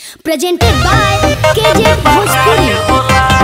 Presented by KJ Bhojpuri.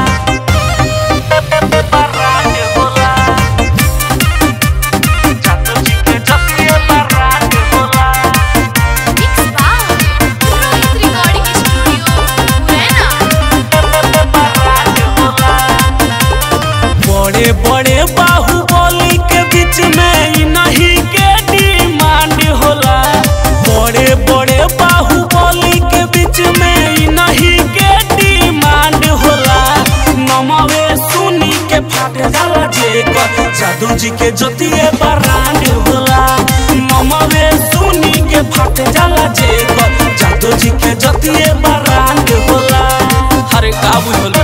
बड़े बड़े बाहुबली के बीच में नहीं के डिमांड होला। बड़े बड़े बाहुबली के बीच में नहीं के डिमांड होला। नमवे सुनी के फाट जाला जेकर जादू जी के जोतिए बरांड होला। नमवे सुनी के फाट जाला जेकर जादू जी के जोतिए बरांड होला। हरे का बुझल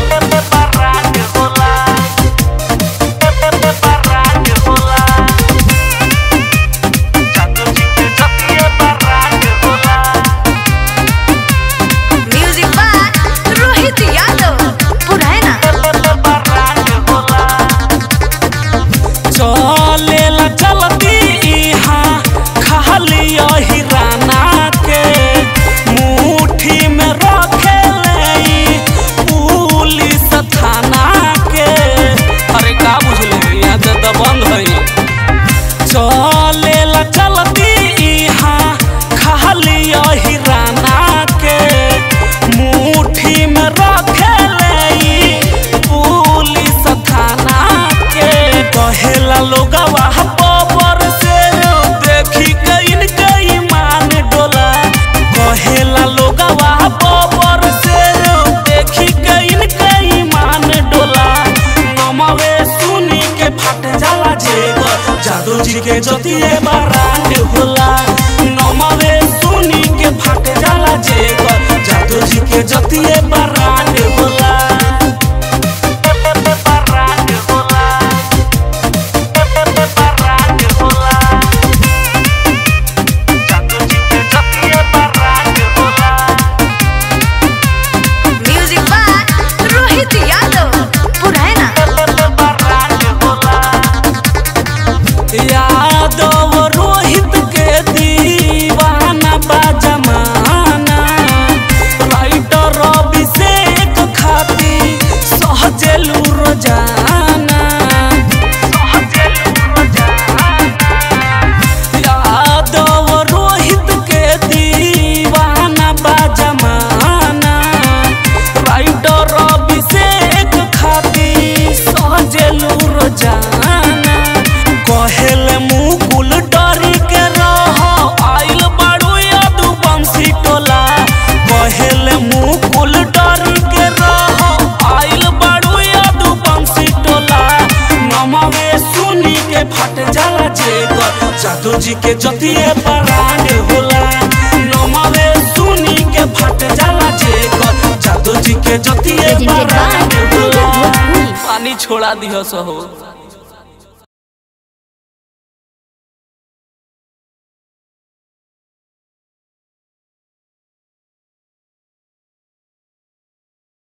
चलेला चलती यहाँ खाली हिराना के मुट्ठी में रखेले पुलिस थाना के। कहेला लोगवा पबर से देखी गइन गई मान डोला। कहेला लोगवा पबर से देखी गइन गई मान डोला। नमवे सुनी के फट जाला जेगर जादू जी के जोतिए बरांड होला। नमवे सुनी के फट जाला जेकर जादू जी के जोतिए बरांड होला। यादव रोहित के दीवाना बा जमाना। राइटर अभिषेक खाती सहजेलू रोजाना। यादव रोहित के दीवाना बा जमाना। राइटर अभिषेक खाती सहजेलू रोजाना। कहेले मुकुल डरी के रहो आइल बाड़ू यादू बंसी टोला। कहेले मुकुल डरी के रहो आइल बाड़ू यादू बंसी टोला। नमवे सुनी के फट जाला जेकर जादू जी के जोतिए बरांड होला। नमवे सुनी के फट जाला जेकर जादू जी के जोतिए बरांड होला। पानी छोड़ा दियो सहो।